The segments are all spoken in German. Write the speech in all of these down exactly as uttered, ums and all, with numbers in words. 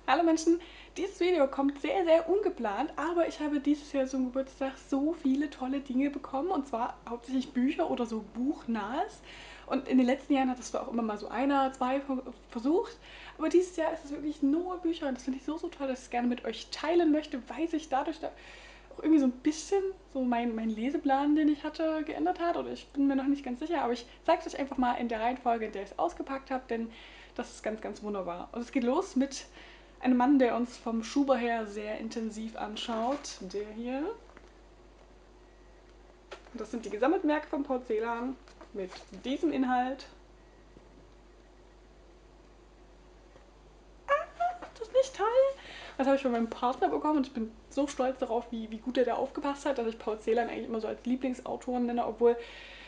Hallo Menschen, dieses Video kommt sehr, sehr ungeplant, aber ich habe dieses Jahr zum Geburtstag so viele tolle Dinge bekommen und zwar hauptsächlich Bücher oder so Buchnahes. Und in den letzten Jahren hat es zwar auch immer mal so einer, zwei versucht, aber dieses Jahr ist es wirklich nur Bücher und das finde ich so, so toll, dass ich es gerne mit euch teilen möchte, weil sich dadurch da auch irgendwie so ein bisschen so mein, mein Leseplan, den ich hatte, geändert hat. Oder ich bin mir noch nicht ganz sicher, aber ich zeige es euch einfach mal in der Reihenfolge, in der ich es ausgepackt habe, denn das ist ganz, ganz wunderbar. Und es geht los mit einem Mann, der uns vom Schuber her sehr intensiv anschaut. Der hier. Und das sind die gesammelten Werke von Paul Celan mit diesem Inhalt. Ist das nicht toll? Das habe ich von meinem Partner bekommen und ich bin so stolz darauf, wie, wie gut er da aufgepasst hat, dass ich Paul Celan eigentlich immer so als Lieblingsautoren nenne, obwohl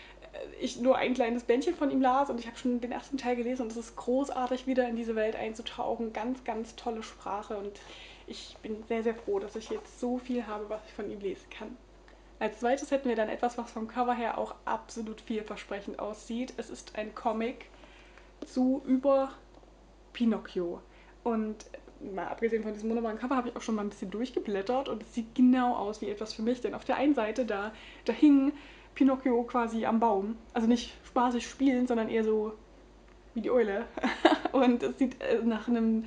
ich nur ein kleines Bändchen von ihm las und ich habe schon den ersten Teil gelesen und es ist großartig, wieder in diese Welt einzutauchen. Ganz, ganz tolle Sprache und ich bin sehr, sehr froh, dass ich jetzt so viel habe, was ich von ihm lesen kann. Als zweites hätten wir dann etwas, was vom Cover her auch absolut vielversprechend aussieht. Es ist ein Comic zu über Pinocchio. Und mal abgesehen von diesem wunderbaren Cover habe ich auch schon mal ein bisschen durchgeblättert und es sieht genau aus wie etwas für mich, denn auf der einen Seite da, da hing Pinocchio quasi am Baum. Also nicht spaßig spielen, sondern eher so wie die Eule. Und es sieht nach einem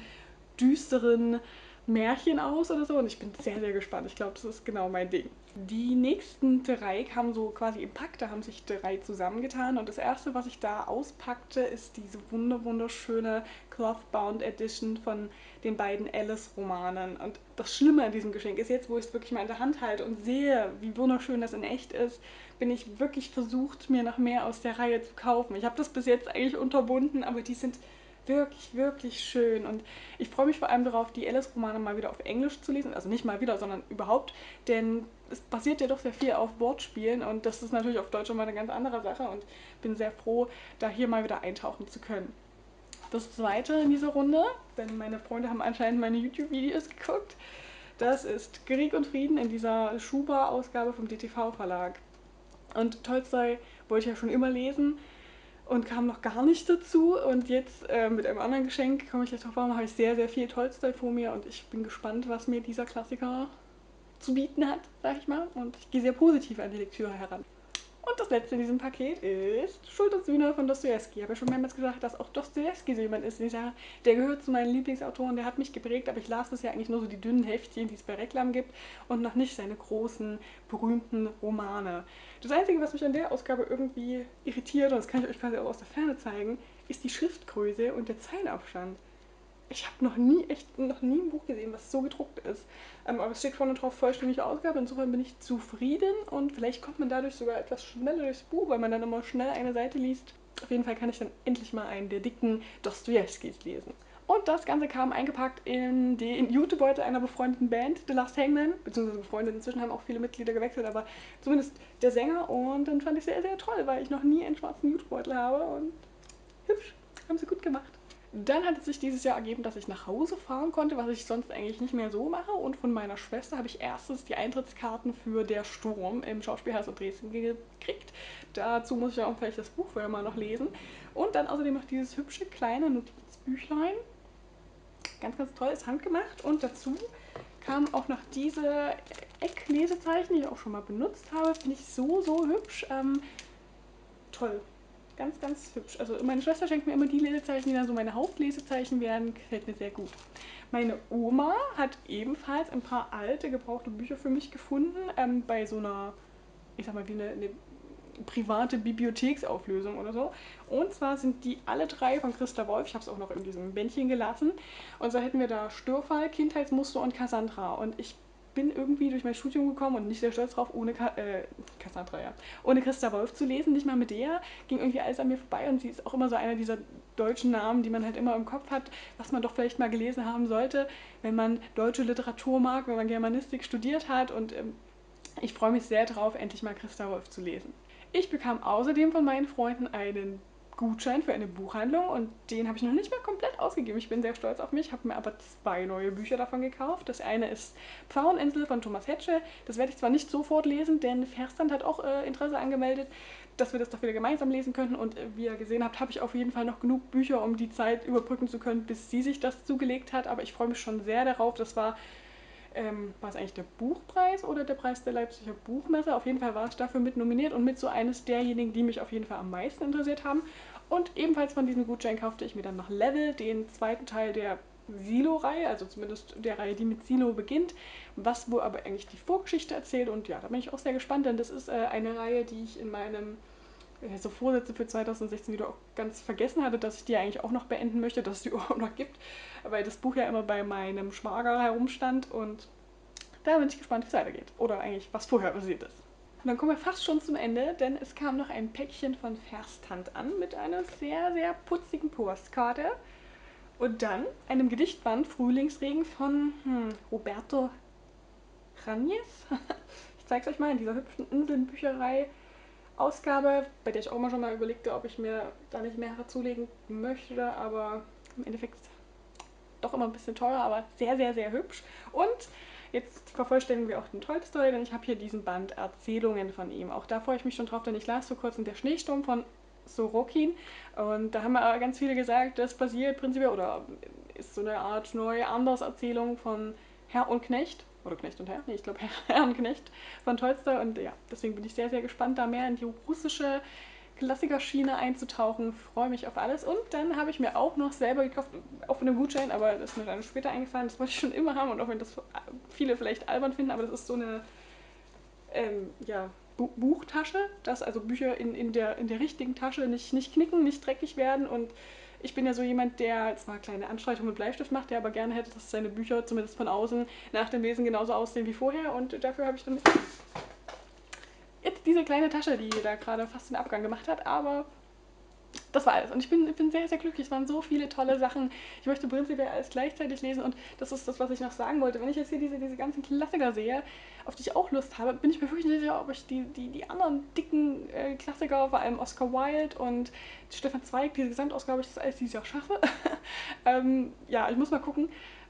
düsteren Märchen aus oder so und ich bin sehr, sehr gespannt. Ich glaube, das ist genau mein Ding. Die nächsten drei kamen so quasi im Pack, da haben sich drei zusammengetan und das erste, was ich da auspackte, ist diese wunderschöne Clothbound Edition von den beiden Alice-Romanen. Und das Schlimme an diesem Geschenk ist jetzt, wo ich es wirklich mal in der Hand halte und sehe, wie wunderschön das in echt ist, bin ich wirklich versucht, mir noch mehr aus der Reihe zu kaufen. Ich habe das bis jetzt eigentlich unterbunden, aber die sind wirklich, wirklich schön. Und ich freue mich vor allem darauf, die Alice-Romane mal wieder auf Englisch zu lesen. Also nicht mal wieder, sondern überhaupt. Denn es basiert ja doch sehr viel auf Wortspielen und das ist natürlich auf Deutsch schon mal eine ganz andere Sache und bin sehr froh, da hier mal wieder eintauchen zu können. Das zweite in dieser Runde, denn meine Freunde haben anscheinend meine YouTube-Videos geguckt, das ist Krieg und Frieden in dieser Schuber-Ausgabe vom D T V-Verlag. Und Tolstoi wollte ich ja schon immer lesen und kam noch gar nicht dazu. Und jetzt äh, mit einem anderen Geschenk komme ich jetzt drauf, warum habe ich sehr, sehr viel Tolstoi vor mir und ich bin gespannt, was mir dieser Klassiker zu bieten hat, sag ich mal. Und ich gehe sehr positiv an die Lektüre heran. Und das letzte in diesem Paket ist Schuld und Sühne von Dostojewski. Ich habe ja schon mehrmals gesagt, dass auch Dostojewski so jemand ist. Der gehört zu meinen Lieblingsautoren, der hat mich geprägt, aber ich las bisher eigentlich nur so die dünnen Heftchen, die es bei Reklam gibt und noch nicht seine großen, berühmten Romane. Das Einzige, was mich an der Ausgabe irgendwie irritiert, und das kann ich euch quasi auch aus der Ferne zeigen, ist die Schriftgröße und der Zeilenaufstand. Ich habe noch nie, echt noch nie ein Buch gesehen, was so gedruckt ist. Ähm, aber es steht vorne drauf vollständige Ausgabe. Insofern bin ich zufrieden und vielleicht kommt man dadurch sogar etwas schneller durchs Buch, weil man dann immer schnell eine Seite liest. Auf jeden Fall kann ich dann endlich mal einen der dicken Dostojewskis lesen. Und das Ganze kam eingepackt in den Jutebeutel einer befreundeten Band, The Last Hangman, beziehungsweise befreundet. Inzwischen haben auch viele Mitglieder gewechselt, aber zumindest der Sänger. Und dann fand ich sehr, sehr toll, weil ich noch nie einen schwarzen Jutebeutel habe und hübsch, haben sie gut gemacht. Dann hat es sich dieses Jahr ergeben, dass ich nach Hause fahren konnte, was ich sonst eigentlich nicht mehr so mache. Und von meiner Schwester habe ich erstens die Eintrittskarten für Der Sturm im Schauspielhaus in Dresden gekriegt. Dazu muss ich ja auch vielleicht das Buch vorher mal noch lesen. Und dann außerdem noch dieses hübsche kleine Notizbüchlein. Ganz, ganz toll, ist handgemacht. Und dazu kamen auch noch diese Ecklesezeichen, die ich auch schon mal benutzt habe. Finde ich so, so hübsch. Ähm, toll. Ganz, ganz hübsch. Also meine Schwester schenkt mir immer die Lesezeichen, die dann so meine Hauptlesezeichen werden. Gefällt mir sehr gut. Meine Oma hat ebenfalls ein paar alte, gebrauchte Bücher für mich gefunden. Ähm, bei so einer, ich sag mal, wie eine, eine private Bibliotheksauflösung oder so. Und zwar sind die alle drei von Christa Wolf. Ich habe es auch noch in diesem Bändchen gelassen. Und so hätten wir da Störfall, Kindheitsmuster und Cassandra. Und ich bin irgendwie durch mein Studium gekommen und nicht sehr stolz drauf, ohne Ka äh, Cassandra, ja, ohne Christa Wolf zu lesen, nicht mal mit der, ging irgendwie alles an mir vorbei und sie ist auch immer so einer dieser deutschen Namen, die man halt immer im Kopf hat, was man doch vielleicht mal gelesen haben sollte, wenn man deutsche Literatur mag, wenn man Germanistik studiert hat und ähm, ich freue mich sehr drauf, endlich mal Christa Wolf zu lesen. Ich bekam außerdem von meinen Freunden einen Gutschein für eine Buchhandlung und den habe ich noch nicht mal komplett ausgegeben. Ich bin sehr stolz auf mich, habe mir aber zwei neue Bücher davon gekauft. Das eine ist Pfaueninsel von Thomas Hetsche. Das werde ich zwar nicht sofort lesen, denn Verstand hat auch äh, Interesse angemeldet, dass wir das doch wieder gemeinsam lesen könnten. Und äh, wie ihr gesehen habt, habe ich auf jeden Fall noch genug Bücher, um die Zeit überbrücken zu können, bis sie sich das zugelegt hat. Aber ich freue mich schon sehr darauf. Das war ähm, war es eigentlich der Buchpreis oder der Preis der Leipziger Buchmesse? Auf jeden Fall war ich dafür mit nominiert und mit so eines derjenigen, die mich auf jeden Fall am meisten interessiert haben. Und ebenfalls von diesem Gutschein kaufte ich mir dann noch Level, den zweiten Teil der Silo-Reihe, also zumindest der Reihe, die mit Silo beginnt, was wohl aber eigentlich die Vorgeschichte erzählt. Und ja, da bin ich auch sehr gespannt, denn das ist äh, eine Reihe, die ich in meinem äh, so Vorsätze für zwanzig sechzehn wieder auch ganz vergessen hatte, dass ich die eigentlich auch noch beenden möchte, dass es die überhaupt noch gibt, weil das Buch ja immer bei meinem Schwager herumstand und da bin ich gespannt, wie es weitergeht. Oder eigentlich, was vorher passiert ist. Und dann kommen wir fast schon zum Ende, denn es kam noch ein Päckchen von Versthand an mit einer sehr, sehr putzigen Postkarte. Und dann einem Gedichtband Frühlingsregen von hm, Roberto Ranjes. Ich zeige es euch mal in dieser hübschen Inselbücherei Ausgabe, bei der ich auch mal schon mal überlegte, ob ich mir da nicht mehrere zulegen möchte, aber im Endeffekt doch immer ein bisschen teurer, aber sehr, sehr, sehr hübsch. Und jetzt vervollständigen wir auch den Tolstoi, denn ich habe hier diesen Band Erzählungen von ihm. Auch da freue ich mich schon drauf, denn ich las vor kurzem Der Schneesturm von Sorokin und da haben aber ganz viele gesagt, das basiert prinzipiell oder ist so eine Art neue Anderserzählung von Herr und Knecht. Oder Knecht und Herr? Nee, ich glaube Herr, Herr und Knecht von Tolstoi. Und ja, deswegen bin ich sehr, sehr gespannt, da mehr in die russische Klassikerschiene einzutauchen. Freue mich auf alles. Und dann habe ich mir auch noch selber gekauft, auch von einem Gutschein, aber das ist mir dann später eingefallen. Das wollte ich schon immer haben und auch wenn das viele vielleicht albern finden, aber das ist so eine ähm, ja, Buchtasche, dass also Bücher in, in, der, in der richtigen Tasche nicht, nicht knicken, nicht dreckig werden und ich bin ja so jemand, der zwar kleine Anstreichungen mit Bleistift macht, der aber gerne hätte, dass seine Bücher zumindest von außen nach dem Lesen genauso aussehen wie vorher und dafür habe ich dann jetzt diese kleine Tasche, die da gerade fast den Abgang gemacht hat, aber das war alles. Und ich bin, ich bin sehr, sehr glücklich. Es waren so viele tolle Sachen. Ich möchte prinzipiell alles gleichzeitig lesen und das ist das, was ich noch sagen wollte. Wenn ich jetzt hier diese, diese ganzen Klassiker sehe, auf die ich auch Lust habe, bin ich mir wirklich nicht sicher, ob ich die, die, die anderen dicken äh, Klassiker, vor allem Oscar Wilde und Stefan Zweig, diese Gesamtausgabe, ich das alles dieses Jahr schaffe. ähm, ja, ich muss mal gucken.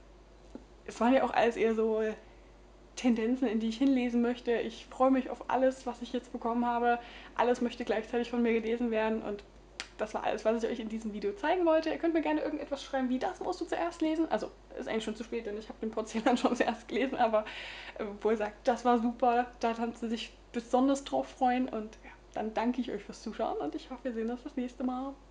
Es waren ja auch alles eher so Tendenzen, in die ich hinlesen möchte. Ich freue mich auf alles, was ich jetzt bekommen habe. Alles möchte gleichzeitig von mir gelesen werden und das war alles, was ich euch in diesem Video zeigen wollte. Ihr könnt mir gerne irgendetwas schreiben, wie das musst du zuerst lesen. Also ist eigentlich schon zu spät, denn ich habe den Porzellan schon zuerst gelesen, aber äh, wo ihr sagt, das war super, da haben sie sich besonders drauf freuen und ja, dann danke ich euch fürs Zuschauen und ich hoffe, wir sehen uns das nächste Mal.